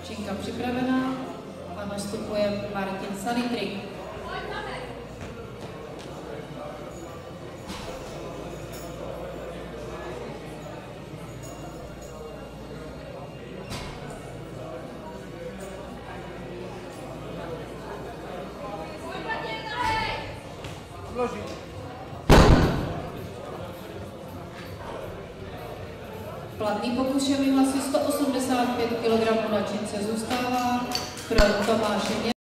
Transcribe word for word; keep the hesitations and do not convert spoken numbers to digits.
Činka připravená a nastupuje Martin Sanitrik. Platný pokus je vyhlásil sto osmdesát pět kilogramů na čince zůstává pro Tomáše.